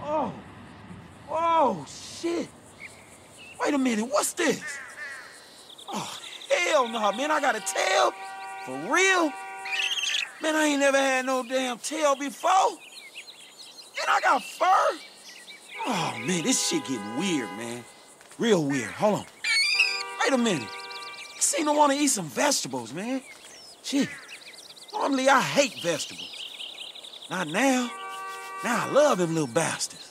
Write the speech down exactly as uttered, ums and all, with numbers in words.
Oh, oh, shit. Wait a minute, what's this? Oh, hell no, man, I got a tail? For real? Man, I ain't never had no damn tail before. And I got fur? Oh, man, this shit getting weird, man. Real weird. Hold on. Wait a minute. I seem to want to eat some vegetables, man. Shit. Normally, I hate vegetables. Not now. Now I love them little bastards.